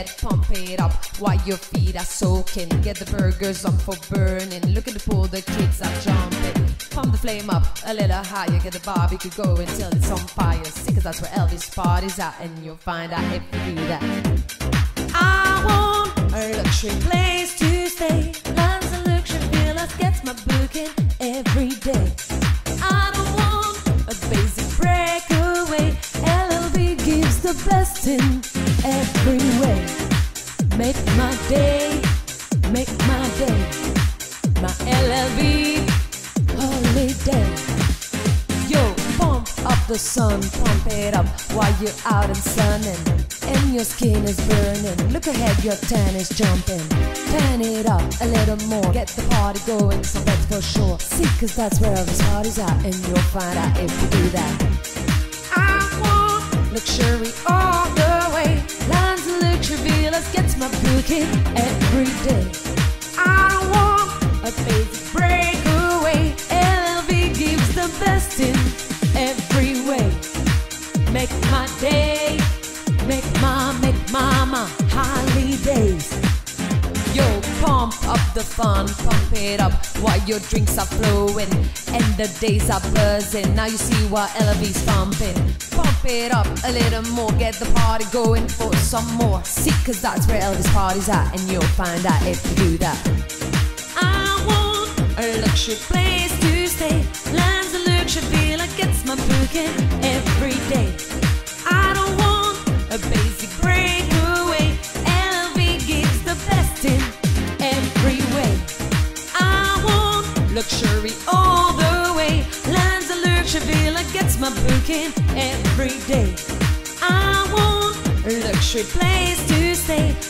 pump it up while your feet are soaking. Get the burgers on for burning. Look at the pool, the kids are jumping. Pump the flame up a little higher. Get the barbecue going till it's on fire. See, cause that's where Elvis party's at, and you'll find out if you do that. I want a luxury place to stay. Lands and luxury villas gets my booking every day. I don't want a basic breakaway. LLB gives the best in every way. Make my day, make my day, my LLB holiday. Yo, pump up the sun, pump it up while you're out and sunning, and your skin is burning. Look ahead, your tan is jumping. Tan it up a little more, get the party going, so that's for sure. See, cause that's where Elvis party's at, and you'll find out if you do that. I want luxury all the way. Lands and luxury villas gets my booking every day. I don't want a basic breakaway. LLV gives the best in every way. Make my day, make my holidays. Yo, pump up the fun, pump it up while your drinks are flowing and the days are buzzing. Now you see why LV's thumping. Pump it up a little more, get the party going for some more. See, cause that's where Elvis party's at, and you'll find out if you do that. I want a luxury place to stay. Lands a luxury villa gets my booking every day. I don't want a basic breakaway. LV gives the best in every way. I want luxury all the way. Lands a luxury villa gets my booking every day. I want a luxury place to stay.